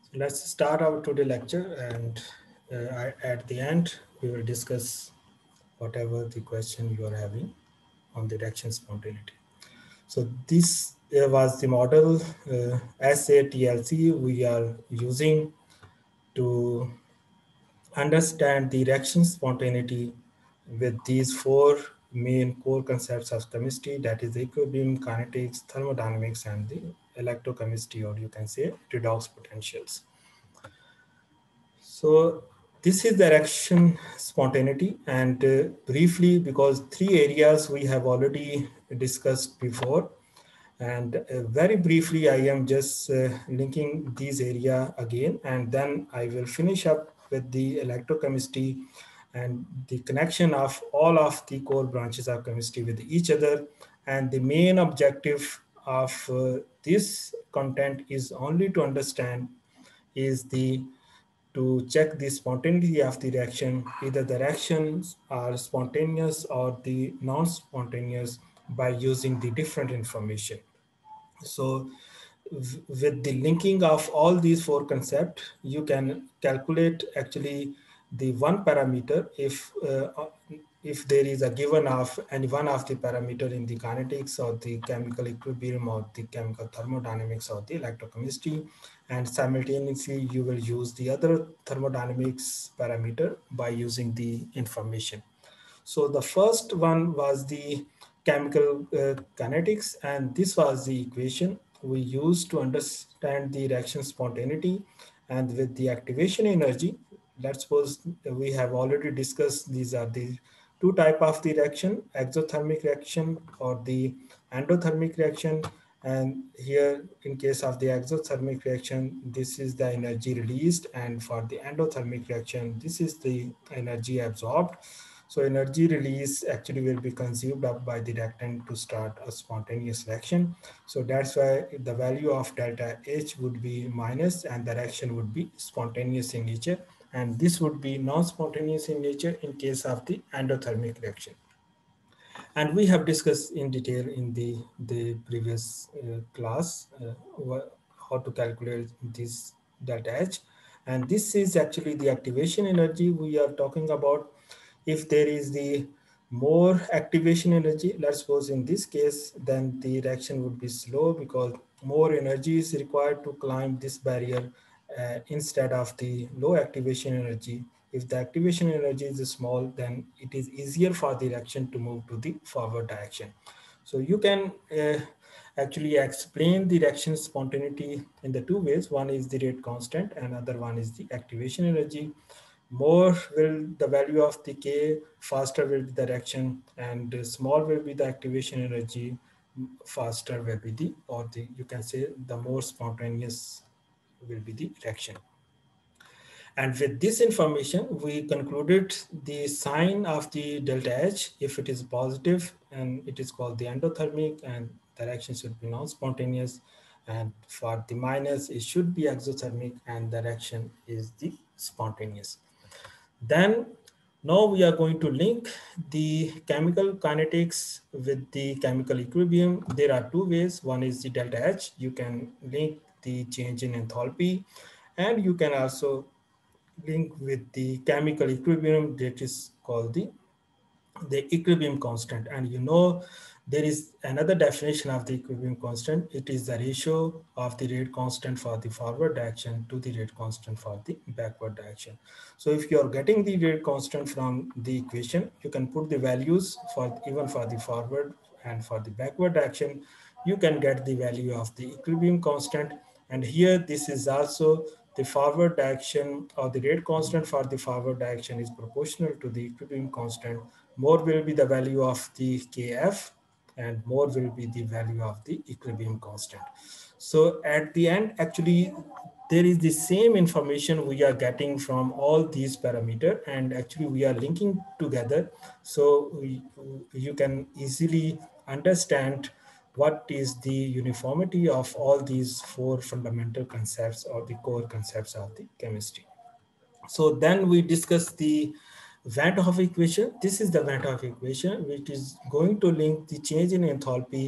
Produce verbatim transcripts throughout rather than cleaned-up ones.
Let's start our today lecture, and uh, I, at the end we will discuss whatever the question you are having on the reaction spontaneity. So this uh, was the model uh, S A T L C we are using to understand the reaction spontaneity with these four main core concepts of chemistry, that is equilibrium, kinetics, thermodynamics, and the electrochemistry, or you can say redox potentials. So this is the reaction spontaneity, and uh, briefly, because three areas we have already discussed before, and uh, very briefly I am just uh, linking these area again, and then I will finish up with the electrochemistry and the connection of all of the core branches of chemistry with each other. And the main objective of uh, this content is only to understand is the to check the spontaneity of the reaction, either the reactions are spontaneous or the non-spontaneous, by using the different information. So with the linking of all these four concepts, you can calculate actually the one parameter if uh, if there is a given of any one of the parameter in the kinetics or the chemical equilibrium or the chemical thermodynamics or the electrochemistry, and simultaneously you will use the other thermodynamics parameter by using the information. So the first one was the chemical uh, kinetics, and this was the equation we used to understand the reaction spontaneity. And with the activation energy, let's suppose we have already discussed these are the two type of the reaction, exothermic reaction or the endothermic reaction. And here in case of the exothermic reaction, this is the energy released, and for the endothermic reaction, this is the energy absorbed. So energy release actually will be consumed up by the reactant to start a spontaneous reaction. So that's why the value of delta H would be minus, and the reaction would be spontaneous in nature. And this would be non-spontaneous in nature in case of the endothermic reaction. And we have discussed in detail in the, the previous uh, class uh, how to calculate this delta H. And this is actually the activation energy we are talking about. If there is the more activation energy, let's suppose in this case, then the reaction would be slow because more energy is required to climb this barrier uh, instead of the low activation energy. If the activation energy is small, then it is easier for the reaction to move to the forward direction. So you can uh, actually explain the reaction spontaneity in the two ways. One is the rate constant, and other one is the activation energy. More will the value of the K, faster will be the reaction, and small will be the activation energy, faster will be the, or the, you can say the more spontaneous will be the reaction. And with this information, we concluded the sign of the delta H. If it is positive, and it is called the endothermic, and the reaction should be non-spontaneous. And for the minus, it should be exothermic, and the reaction is the spontaneous. Then now we are going to link the chemical kinetics with the chemical equilibrium. There are two ways. One is the delta H. You can link the change in enthalpy, and you can also link with the chemical equilibrium that is called the, the equilibrium constant. And you know, there is another definition of the equilibrium constant. It is the ratio of the rate constant for the forward direction to the rate constant for the backward direction. So if you are getting the rate constant from the equation, you can put the values for even for the forward and for the backward direction. You can get the value of the equilibrium constant. And here this is also the forward direction, or the rate constant for the forward direction is proportional to the equilibrium constant. More will be the value of the K F, and more will be the value of the equilibrium constant. So at the end, actually, there is the same information we are getting from all these parameters, and actually we are linking together. So we, you can easily understand what is the uniformity of all these four fundamental concepts or the core concepts of the chemistry. So then we discuss the Van 't Hoff equation. This is the Van 't Hoff equation, which is going to link the change in enthalpy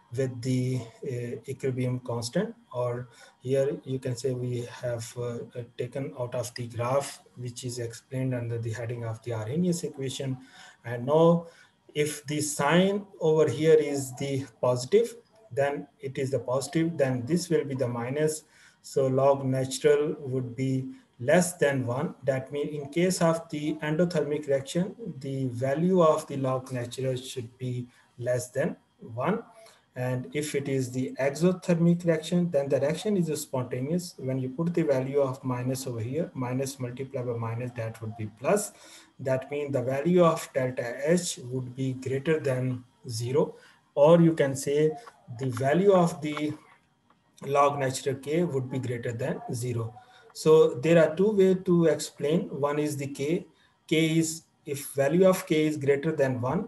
with the uh, equilibrium constant, or here you can say we have uh, uh, taken out of the graph which is explained under the heading of the Arrhenius equation. And now if the sign over here is the positive, then it is the positive, then this will be the minus. So log natural would be less than one. That means in case of the endothermic reaction, the value of the log natural should be less than one. And if it is the exothermic reaction, then the reaction is spontaneous. When you put the value of minus over here, minus multiplied by minus, that would be plus. That means the value of delta H would be greater than zero, or you can say the value of the log natural K would be greater than zero. So there are two ways to explain. One is the K. K is if value of K is greater than one,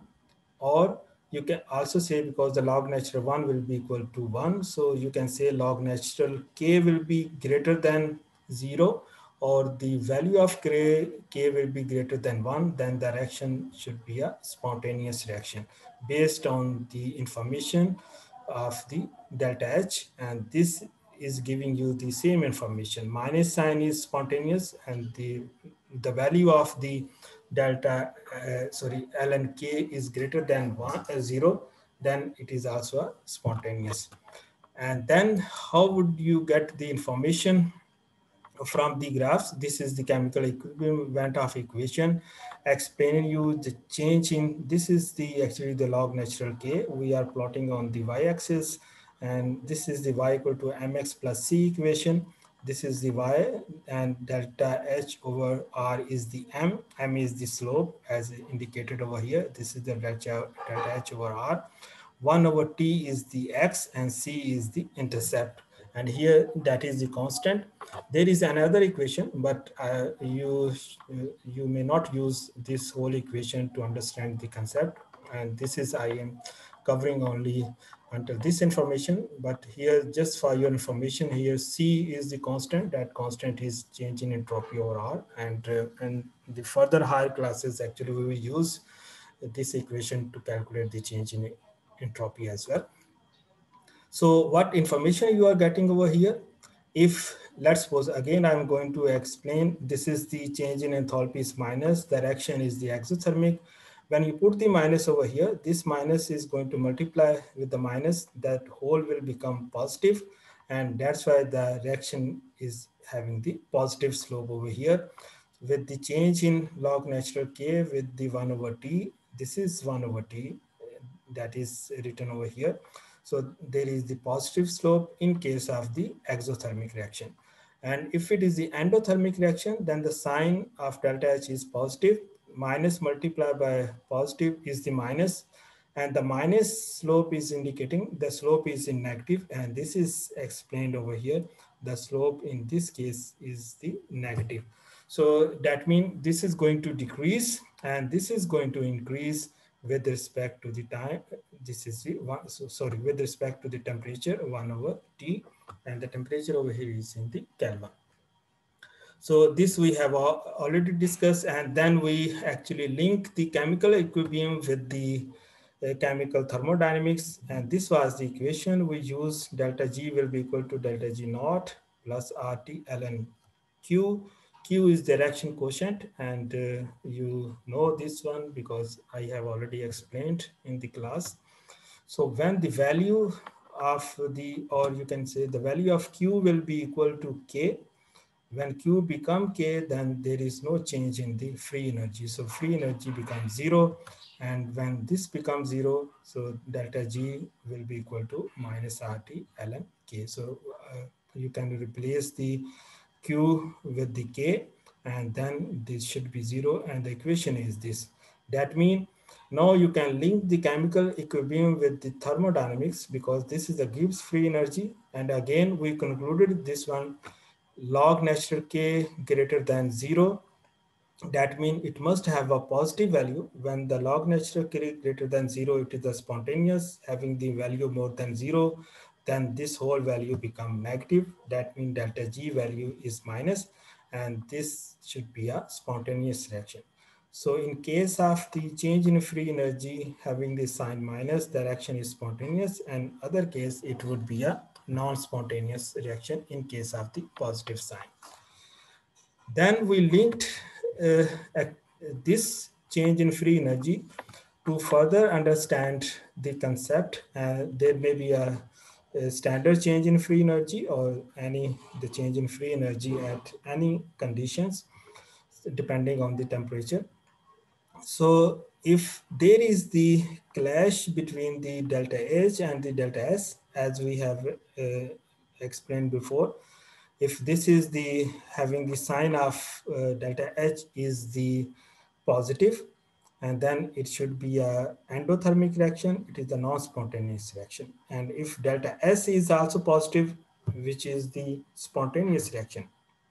or you can also say because the log natural one will be equal to one. So you can say log natural K will be greater than zero, or the value of K, K will be greater than one, then the reaction should be a spontaneous reaction based on the information of the delta H, and this is giving you the same information. Minus sign is spontaneous, and the the value of the delta uh, sorry ln K is greater than one uh, zero, then it is also a spontaneous. And then how would you get the information from the graphs? This is the chemical equivalent of equation explaining you the change in, this is the actually the log natural K we are plotting on the y-axis, and this is the y equal to mx plus c equation. This is the y, and delta H over R is the m. M is the slope as indicated over here. This is the delta, delta H over R. one over T is the x, and C is the intercept. And here that is the constant. There is another equation, but uh, you, you may not use this whole equation to understand the concept. And this is, I am covering only until this information, but here just for your information, here C is the constant. That constant is change in entropy over R, and uh, and the further higher classes actually we will use this equation to calculate the change in entropy as well. So what information you are getting over here? If let's suppose again, I'm going to explain, this is the change in enthalpy is minus, the reaction is the exothermic. When you put the minus over here, this minus is going to multiply with the minus, that whole will become positive, and that's why the reaction is having the positive slope over here. With the change in log natural K with the one over T, this is one over T, that is written over here. So there is the positive slope in case of the exothermic reaction. And if it is the endothermic reaction, then the sign of delta H is positive. Minus multiplied by positive is the minus, and the minus slope is indicating the slope is in negative, and this is explained over here. The slope in this case is the negative. So that means this is going to decrease, and this is going to increase with respect to the time. This is the one, so sorry, with respect to the temperature, one over T, and the temperature over here is in the Kelvin. So this we have already discussed, and then we actually link the chemical equilibrium with the uh, chemical thermodynamics, and this was the equation we use. Delta G will be equal to delta G naught plus R T ln Q. Q is the reaction quotient, and uh, you know this one because I have already explained in the class. So when the value of the, or you can say the value of Q will be equal to K, when Q become K, then there is no change in the free energy. So free energy becomes zero. And when this becomes zero, so delta G will be equal to minus R T ln K. So uh, you can replace the Q with the K, and then this should be zero. And the equation is this. That means now you can link the chemical equilibrium with the thermodynamics, because this is the Gibbs free energy. And again, we concluded this one, log natural K greater than zero. That means it must have a positive value. When the log natural K greater than zero, it is a spontaneous, having the value more than zero, then this whole value become negative. That means delta G value is minus, and this should be a spontaneous reaction. So in case of the change in free energy having the sign minus, the reaction is spontaneous, and other case it would be a non-spontaneous reaction in case of the positive sign. Then we linked uh, this change in free energy to further understand the concept. Uh, there may be a, a standard change in free energy or any the change in free energy at any conditions depending on the temperature. So if there is the clash between the delta H and the delta S, as we have uh, explained before, if this is the having the sign of uh, delta H is the positive, and then it should be a endothermic reaction, it is the non-spontaneous reaction. And if delta S is also positive, which is the spontaneous reaction.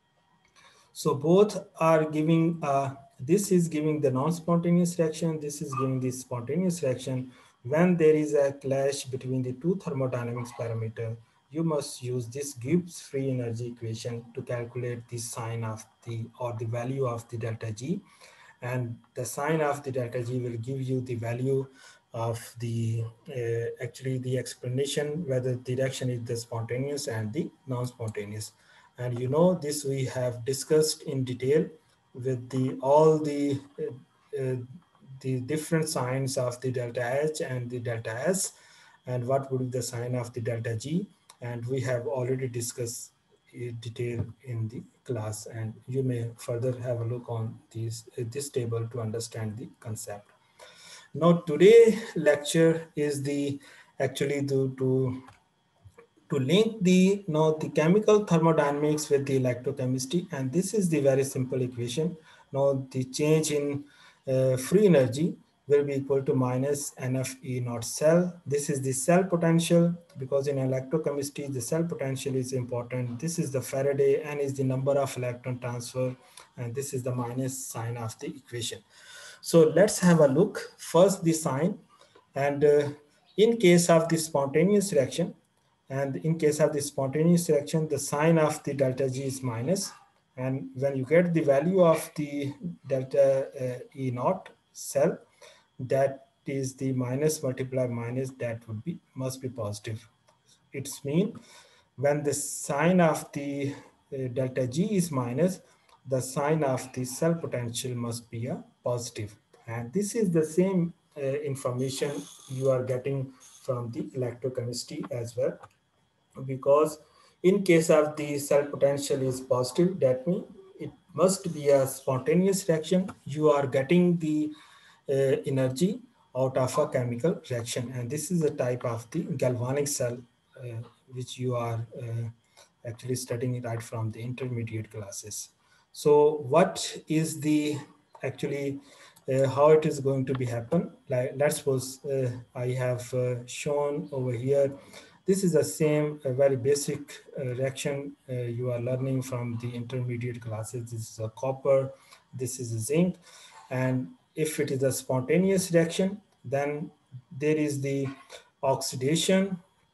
So both are giving, uh, this is giving the non-spontaneous reaction, this is giving the spontaneous reaction. When there is a clash between the two thermodynamics parameter, you must use this Gibbs free energy equation to calculate the sign of the, or the value of the delta G. And the sign of the delta G will give you the value of the, uh, actually the explanation whether the reaction is the spontaneous and the non-spontaneous. And you know, this we have discussed in detail with the all the uh, uh, the different signs of the delta H and the delta S, and what would be the sign of the delta G. And we have already discussed in detail in the class, and you may further have a look on these, uh, this table to understand the concept. Now today lecture is the actually to, to to link the, you know, the chemical thermodynamics with the electrochemistry, and this is the very simple equation. Now the change in uh, free energy will be equal to minus N F E naught cell. This is the cell potential, because in electrochemistry the cell potential is important. This is the Faraday, N is the number of electron transfer, and this is the minus sign of the equation. So let's have a look first the sign. And uh, in case of the spontaneous reaction, and in case of the spontaneous reaction, the sign of the delta G is minus. And when you get the value of the delta uh, E naught cell, that is the minus multiplied minus, that would be, must be positive. It's mean when the sign of the uh, delta G is minus, the sign of the cell potential must be a positive. And this is the same uh, information you are getting from the electrochemistry as well, because in case of the cell potential is positive, that means it must be a spontaneous reaction. You are getting the uh, energy out of a chemical reaction, and this is a type of the galvanic cell uh, which you are uh, actually studying right from the intermediate classes. So what is the actually uh, how it is going to be happen? Like, let's suppose uh, I have uh, shown over here, this is the same uh, very basic uh, reaction uh, you are learning from the intermediate classes. This is a copper, this is a zinc. And if it is a spontaneous reaction, then there is the oxidation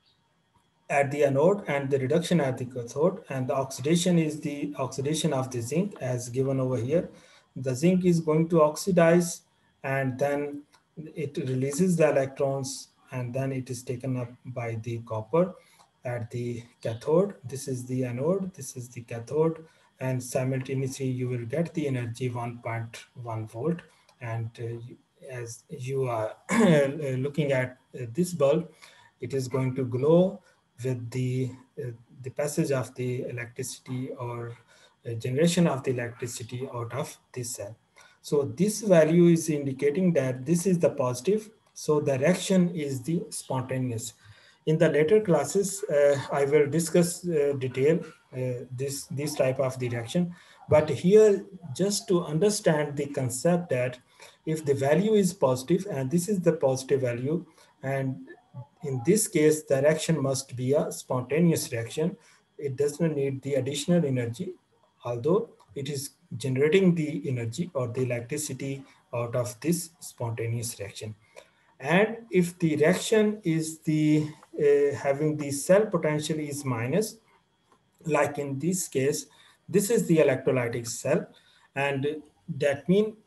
at the anode and the reduction at the cathode. And the oxidation is the oxidation of the zinc as given over here. The zinc is going to oxidize, and then it releases the electrons, and then it is taken up by the copper at the cathode. This is the anode, this is the cathode, and simultaneously you will get the energy one point one volt. And uh, as you are looking at uh, this bulb, it is going to glow with the uh, the passage of the electricity, or uh, generation of the electricity out of this cell. So this value is indicating that this is the positive, so the reaction is the spontaneous. In the later classes, uh, I will discuss uh, detail uh, this this type of the reaction, but here just to understand the concept that if the value is positive and this is the positive value, and in this case the reaction must be a spontaneous reaction, it does not need the additional energy, although it is generating the energy or the electricity out of this spontaneous reaction. And if the reaction is the uh, having the cell potential is minus, like in this case, this is the electrolytic cell, and that means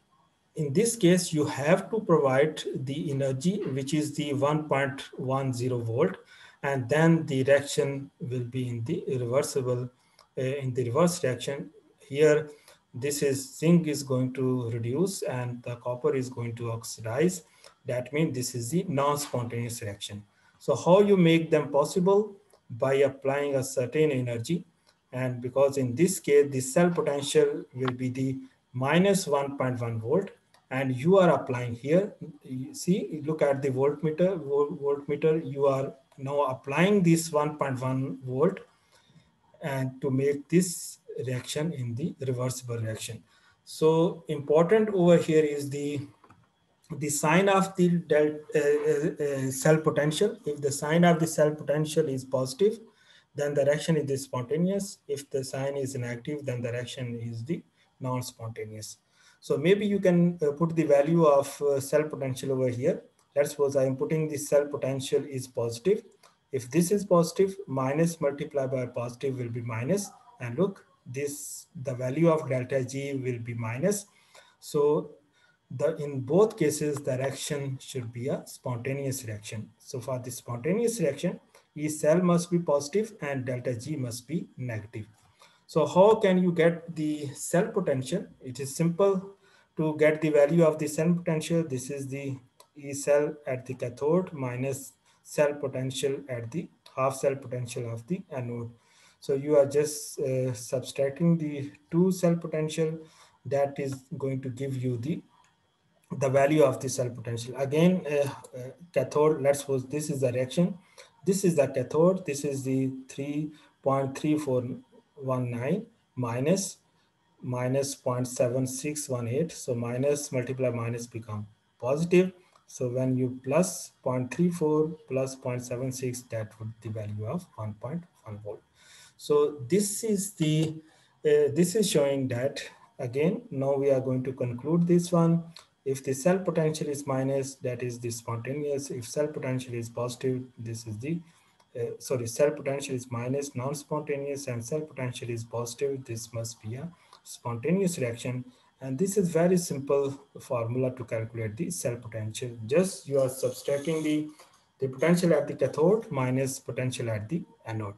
in this case, you have to provide the energy, which is the one point one zero volt, and then the reaction will be in the reversible, uh, in the reverse reaction. Here, this is zinc is going to reduce and the copper is going to oxidize. That means this is the non-spontaneous reaction. So how you make them possible? By applying a certain energy. And because in this case, the cell potential will be the minus one point one volt, and you are applying here. You see, look at the voltmeter, voltmeter, you are now applying this one point one volt and to make this reaction in the reversible reaction. So important over here is the the sign of the del, uh, uh, uh, cell potential. If the sign of the cell potential is positive, then the reaction is the spontaneous. If the sign is negative, then the reaction is the non-spontaneous. So maybe you can uh, put the value of uh, cell potential over here. Let's suppose I am putting the cell potential is positive. If this is positive, minus multiplied by positive will be minus. And look, this the value of delta G will be minus. So the in both cases the reaction should be a spontaneous reaction. So for the spontaneous reaction, E cell must be positive and delta G must be negative. So how can you get the cell potential? It is simple to get the value of the cell potential. This is the E cell at the cathode minus cell potential at the half cell potential of the anode. So you are just uh, subtracting the two cell potential, that is going to give you the the value of the cell potential. Again, uh, uh, cathode, let's suppose this is the reaction. This is the cathode. This is the three point three four one nine minus minus zero point seven six one eight. So minus multiply minus become positive. So when you plus zero point three four plus zero point seven six, that would be the value of one point one volt. So this is the, uh, this is showing that, again, now we are going to conclude this one. If the cell potential is minus, that is the spontaneous. If cell potential is positive, this is the, uh, sorry, cell potential is minus, non-spontaneous, and cell potential is positive, this must be a spontaneous reaction. And this is very simple formula to calculate the cell potential. Just you are subtracting the, the potential at the cathode minus potential at the anode.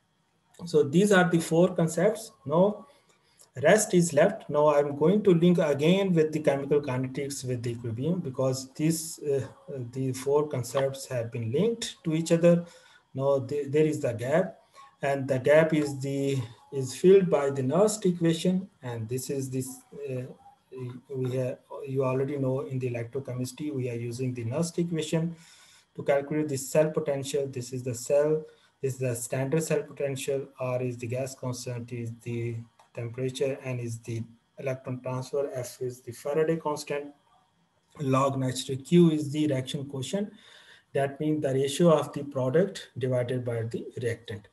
So these are the four concepts. Now rest is left. Now I'm going to link again with the chemical kinetics with the equilibrium, because these uh, the four concepts have been linked to each other. Now the, there is the gap, and the gap is the is filled by the Nernst equation, and this is this uh, we have, you already know in the electrochemistry we are using the Nernst equation to calculate the cell potential. This is the cell, this is the standard cell potential, R is the gas constant, is the temperature, and is the electron transfer, F is the Faraday constant, log natural Q is the reaction quotient. That means the ratio of the product divided by the reactant.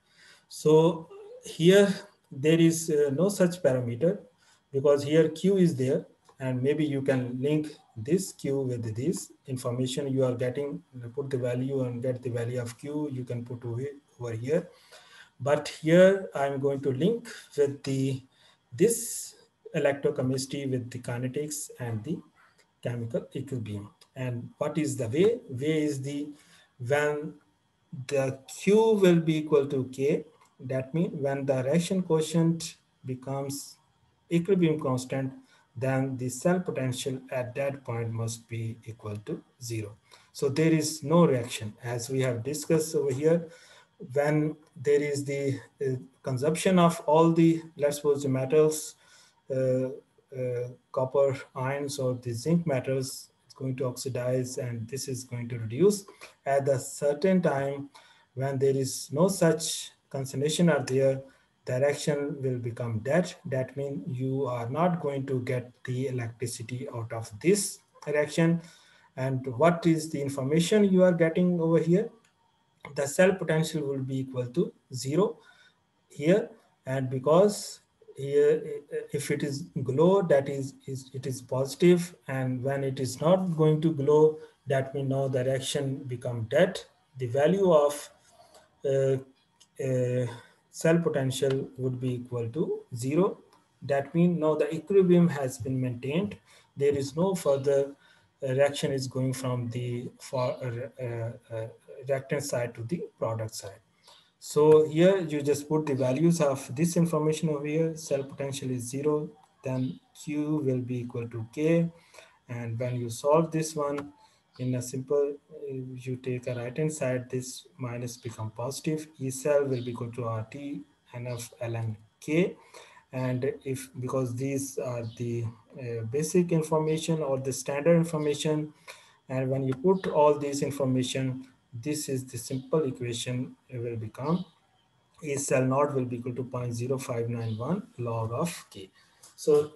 So here there is uh, no such parameter, because here Q is there, and maybe you can link this Q with this information you are getting, put the value and get the value of Q, you can put over here. But here I'm going to link with the this electrochemistry with the kinetics and the chemical equilibrium. And what is the way? Way is the when the Q will be equal to K. That means when the reaction quotient becomes equilibrium constant, then the cell potential at that point must be equal to zero. So there is no reaction, as we have discussed over here. When there is the uh, consumption of all the, let's suppose the metals, uh, uh, copper ions or the zinc metals, it's going to oxidize, and this is going to reduce at a certain time. When there is no such concentration are there, the reaction will become dead. That means you are not going to get the electricity out of this reaction. And what is the information you are getting over here? The cell potential will be equal to zero here. And because here, if it is glow, that is, is it is positive, and when it is not going to glow, that means now the reaction become dead. The value of uh, uh, cell potential would be equal to zero. That means now the equilibrium has been maintained. there is no further uh, reaction is going from the for uh, uh, uh, reactant side to the product side. So here you just put the values of this information over here. Cell potential is zero, then Q will be equal to K. And when you solve this one in a simple, uh, you take a right hand side, this minus become positive. E cell will be equal to R T N F ln K. And if, because these are the uh, basic information or the standard information, and when you put all this information, this is the simple equation, it will become E cell naught will be equal to zero point zero five nine one log of K. So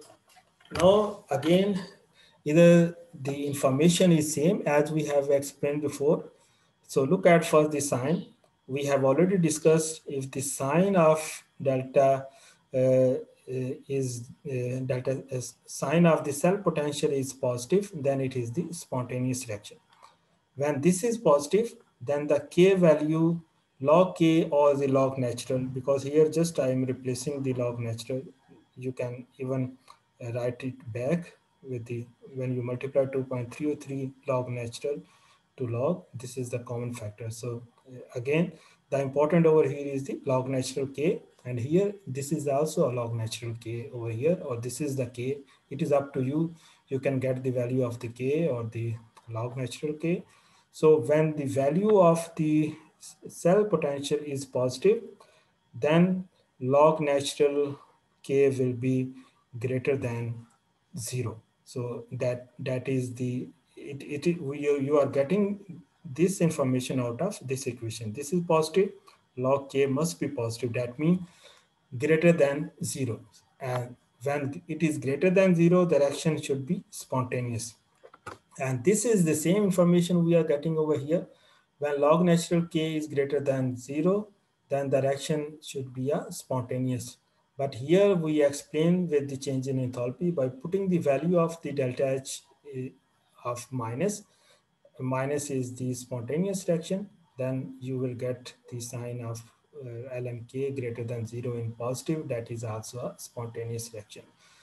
now again, either the information is same as we have explained before. So look at first the sign. We have already discussed if the sign of delta uh, uh, is uh, delta uh, sign of the cell potential is positive, then it is the spontaneous reaction. When this is positive, then the K value log K or the log natural, because here just I am replacing the log natural. You can even uh, write it back with the, when you multiply two point three zero three log natural to log, this is the common factor. So uh, again, the important over here is the log natural K, and here this is also a log natural K over here, or this is the K. It is up to you. You can get the value of the K or the log natural K. So when the value of the cell potential is positive, then log natural K will be greater than zero. So that that is the, it, it you, you are getting this information out of this equation. This is positive, log K must be positive. That means greater than zero. And when it is greater than zero, the reaction should be spontaneous. And this is the same information we are getting over here. When log natural K is greater than zero, then the reaction should be a spontaneous. But here we explain with the change in enthalpy by putting the value of the delta H eh, of minus. Minus is the spontaneous reaction. Then you will get the sign of uh, ln K greater than zero in positive. That is also a spontaneous reaction.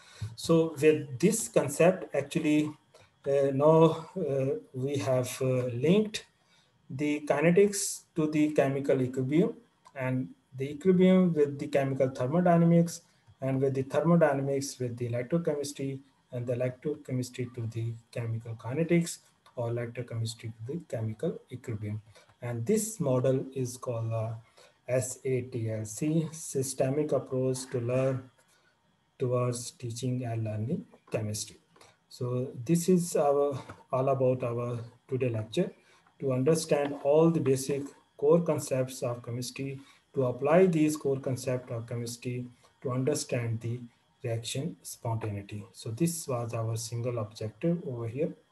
So with this concept, actually, uh, now uh, we have uh, linked the kinetics to the chemical equilibrium, and the equilibrium with the chemical thermodynamics, and with the thermodynamics with the electrochemistry, and the electrochemistry to the chemical kinetics, or electrochemistry to the chemical equilibrium. And this model is called uh, S A T L C, Systemic Approach to Learn Towards Teaching and Learning Chemistry. So this is our all about our today lecture, to understand all the basic core concepts of chemistry, to apply these core concepts of chemistry to understand the reaction spontaneity. So this was our single objective over here.